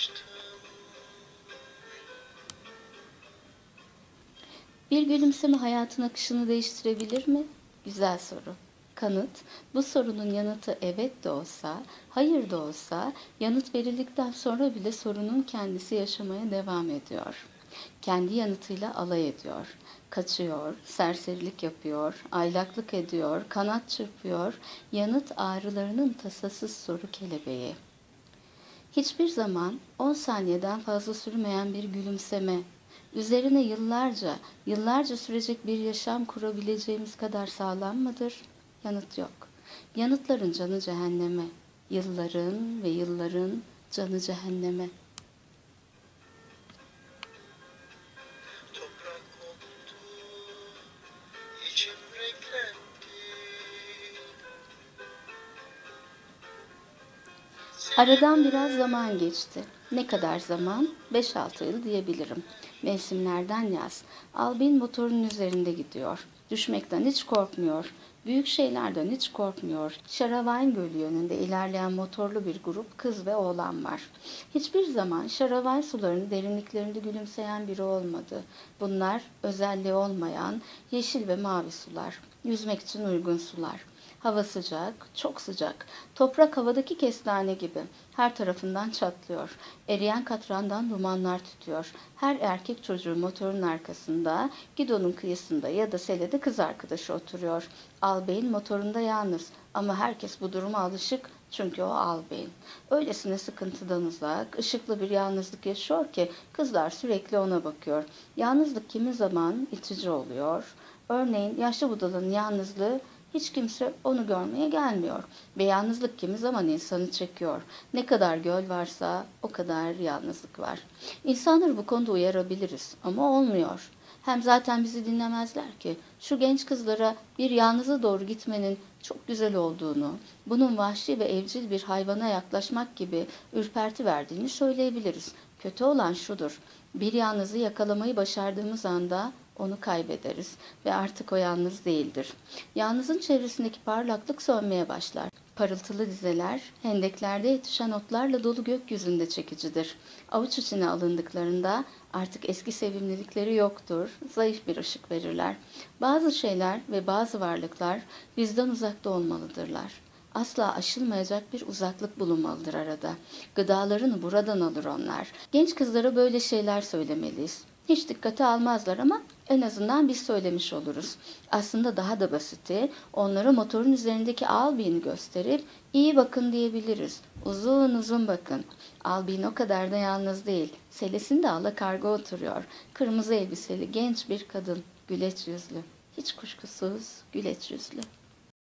Bir gülümseme hayatın akışını değiştirebilir mi? Güzel soru. Kanıt, bu sorunun yanıtı evet de olsa, hayır da olsa, yanıt verildikten sonra bile sorunun kendisi yaşamaya devam ediyor. Kendi yanıtıyla alay ediyor, kaçıyor, serserilik yapıyor, aylaklık ediyor, kanat çırpıyor, yanıt ağrılarının tasasız soru kelebeği. Hiçbir zaman 10 saniyeden fazla sürmeyen bir gülümseme, üzerine yıllarca sürecek bir yaşam kurabileceğimiz kadar sağlam mıdır? Yanıt yok. Yanıtların canı cehenneme, yılların ve yılların canı cehenneme. Toprak koktu, içim renklendi. Aradan biraz zaman geçti. Ne kadar zaman? 5-6 yıl diyebilirim. Mevsimlerden yaz. Albin motorun üzerinde gidiyor. Düşmekten hiç korkmuyor. Büyük şeylerden hiç korkmuyor. Şaravayn Gölü yönünde ilerleyen motorlu bir grup kız ve oğlan var. Hiçbir zaman Şaravayn sularının derinliklerinde gülümseyen biri olmadı. Bunlar özelliği olmayan yeşil ve mavi sular. Yüzmek için uygun sular. Hava sıcak, çok sıcak. Toprak havadaki kestane gibi. Her tarafından çatlıyor. Eriyen katrandan dumanlar tütüyor. Her erkek çocuğu motorun arkasında, gidonun kıyısında ya da selede kız arkadaşı oturuyor. Albeyin motorunda yalnız ama herkes bu duruma alışık çünkü o albeyin. Öylesine sıkıntıdan uzak, ışıklı bir yalnızlık yaşıyor ki kızlar sürekli ona bakıyor. Yalnızlık kimi zaman itici oluyor. Örneğin yaşlı budalın yalnızlığı hiç kimse onu görmeye gelmiyor ve yalnızlık kimi zaman insanı çekiyor. Ne kadar göl varsa o kadar yalnızlık var. İnsanları bu konuda uyarabiliriz ama olmuyor. Hem zaten bizi dinlemezler ki. Şu genç kızlara bir yalnıza doğru gitmenin çok güzel olduğunu, bunun vahşi ve evcil bir hayvana yaklaşmak gibi ürperti verdiğini söyleyebiliriz. Kötü olan şudur, bir yalnızı yakalamayı başardığımız anda onu kaybederiz ve artık o yalnız değildir. Yalnızın çevresindeki parlaklık sönmeye başlar. Parıltılı dizeler, hendeklerde yetişen otlarla dolu gökyüzünde çekicidir. Avuç içine alındıklarında artık eski sevimlilikleri yoktur, zayıf bir ışık verirler. Bazı şeyler ve bazı varlıklar bizden uzakta olmalıdırlar. Asla aşılmayacak bir uzaklık bulunmalıdır arada. Gıdalarını buradan alır onlar. Genç kızlara böyle şeyler söylemeliyiz. Hiç dikkate almazlar ama en azından biz söylemiş oluruz. Aslında daha da basiti, onlara motorun üzerindeki Albin'i gösterip iyi bakın diyebiliriz. Uzun uzun bakın. Albin o kadar da yalnız değil. Selesinde alakarga oturuyor. Kırmızı elbiseli genç bir kadın, güleç yüzlü. Hiç kuşkusuz güleç yüzlü.